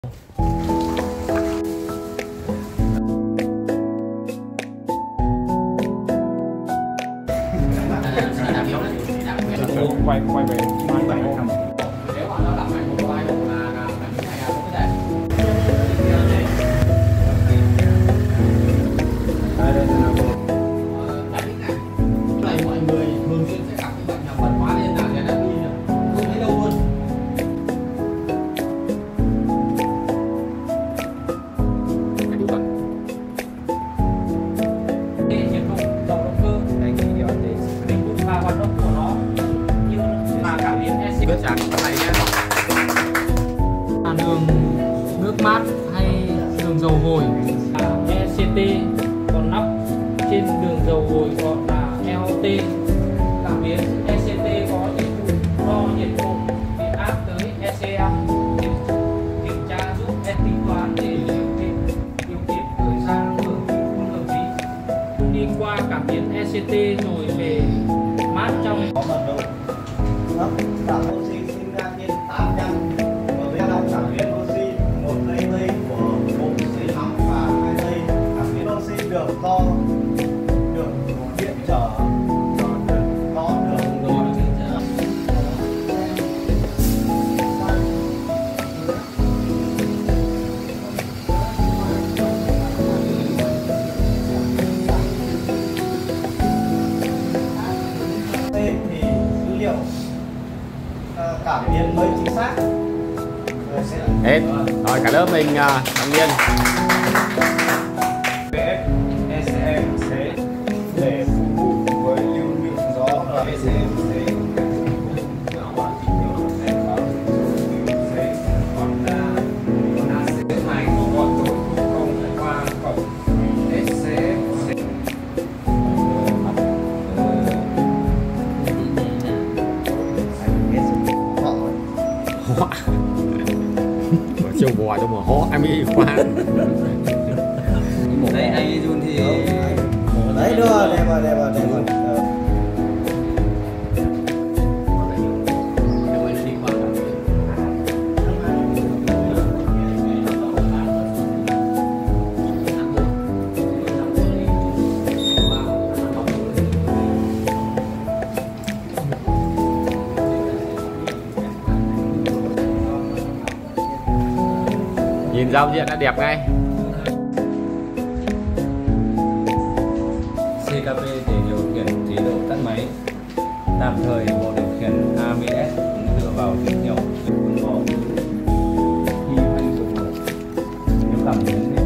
quay về mai bảy không? Nếu mà nó làm ảnh một vai một là ảnh này là không có thể. Đây là một này mọi người thường xuyên sẽ gặp cái bệnh là phân hóa nên là cái đã đi không thấy đâu luôn. cái điều tuần nhiệt độ dầu động cơ anh chỉ điều để định mức và hoạt động của nó như là cảm biến ECT biết rằng cái này nhé. là đường nước mát hay đường dầu vồi là ECT, còn nắp trên đường dầu vồi gọi là LT. Cảm biến ECT có nhiệm vụ đo nhiệt độ điện áp tới ECM, kiểm tra giúp tính toán để điều khiển thời gian hưởng không hợp lý. Đi qua cảm biến ECT rồi về mát trong có mật độ thấp, giảm oxy sinh ra trên 800 và với đóng cảm biến oxy 1 giây của 1 giây nóng và 2 giây. Cảm biến oxy được do được điện trở thì dữ liệu cảm biến mới chính xác. Hết rồi, cả lớp mình thành viên VF ECMC để phục vụ với lưu lượng gió và ECMC chiều bò cho mà hó em đi qua Đây anh Jun thì đấy đưa đây vào nhìn giao diện đã đẹp ngay. CKP để điều khiển chế độ tắt máy. Tạm thời bộ điều khiển ABS dựa vào tín hiệu có khi phanh cực độ. Nếu cảm biến